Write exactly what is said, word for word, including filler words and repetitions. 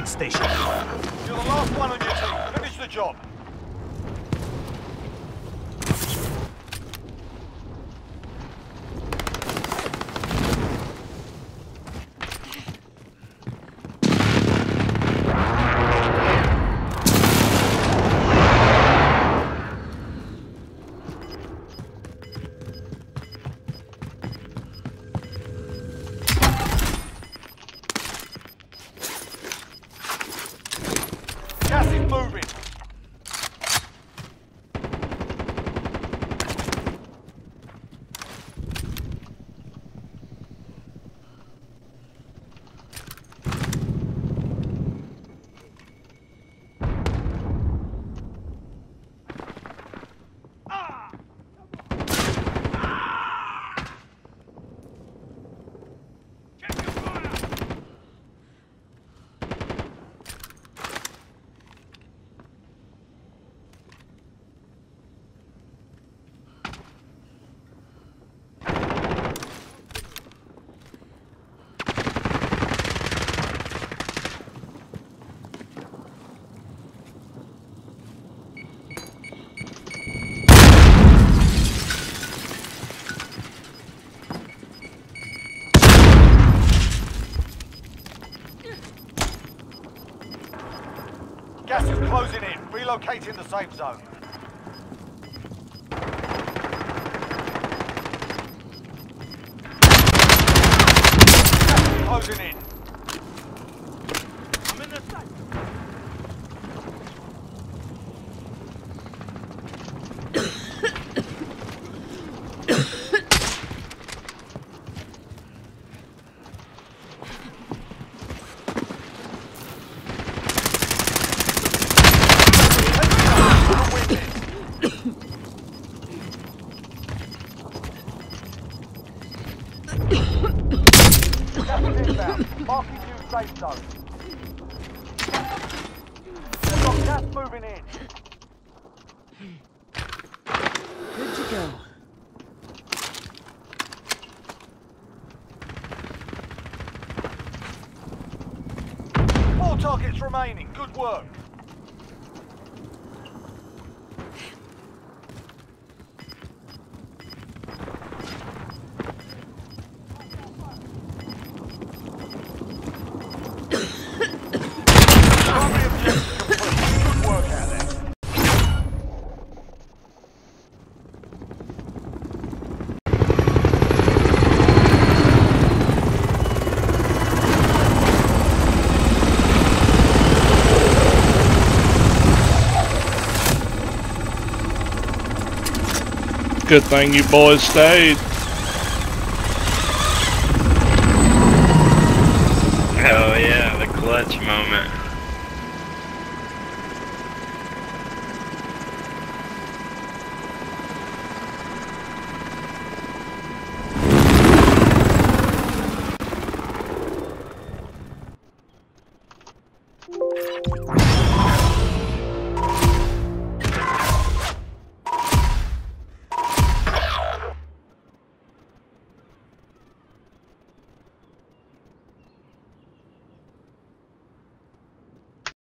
aid station. You're the last one on your team. Finish the job. Gas is moving. Gas is closing in. Relocating the safe zone. Gas is closing in. I'm in the safe. Marking new safe zone. They've got gas moving in. Good to go. Four targets remaining. Good work. Good thing you boys stayed.